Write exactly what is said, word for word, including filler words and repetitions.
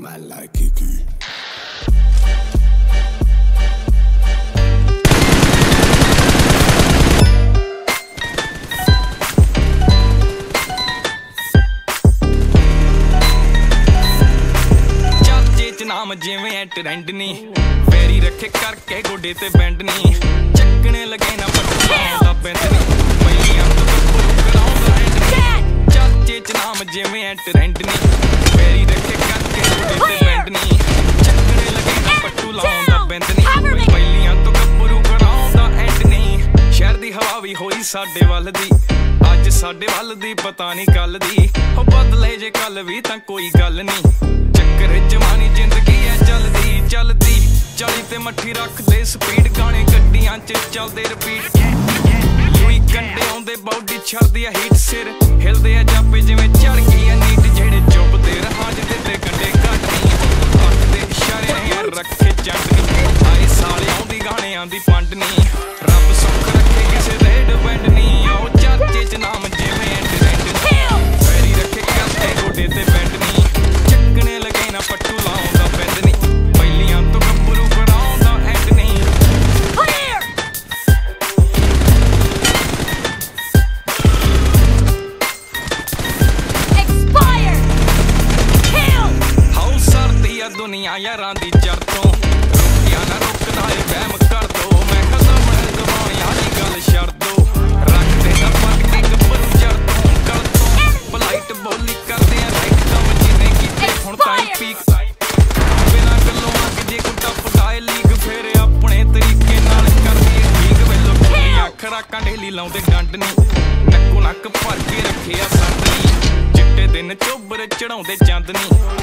man like Kiku. नाम जिवें है ट्रेंड नी फेरी रखे करके गोडे ते बैंड नी चक्कने लगे ना पत्ता बैंड नी पहिलियां तो गुरु कराउंदा एंड नी चाचे च नाम जिवें है ट्रेंड नी फेरी रखे करके गोडे ते बैंड नी चक्कने लगे ना पट्टू लाउंदा बैंड नी पहिलियां तो गुरु कराउंदा एंड नी शहर दी हवा भी होई साडे वल दी अज साडे वल दी पता नहीं कल दी हो बदले जे कल भी तां कोई गल नी चक्कर जवानी जिंदगी है चलदी चलदी चाली ते मट्ठी रख दे स्पीड गाने गड्डियां च चलदे रिपीट लुई कंडे आउंदे बॉडी छड़दी है हीट सिर हिलदे आ जापे जिवें चढ़ गई है नीट जेड़े चुभदे रहाज दे ते कंडे घाटी अख दे इशारे ने रखे चंडनी आए साले आउंदी गाने आंदी पंडनी रब सुख रखे किसे दे डिपेंड नी ओ चाचे च नाम जिवें ट्रेंड फेरी रखे करते गोडे ते बैंड नी चक्कने लगे ना पट्टू लाउंदा बैंड नी पहिलियां तो गब्बरू कराउंदा एंड नी हाउ सरदी आ दुनिया यारां दी जड़ तो रुकिया ना रुकदा ए वहम कर दो मैं खत्म है दवाई आली गल छड़ दो रख दे ना पट के गब्बरू जड़ तो गल तो पलाइट बोली करदे आ राइट कम जिने कीते हुण ताई पीक बिना गल्लों अग जे को टप डाए लीग फेर अपने तरीके नाल करदी ठीक वेलो कोई अखरा कांडेली लाउंदे डंड नी नक्को नक भर के रखे आ संद नी चिट्टे दिन चोबर चढ़ाउंदे चंद नी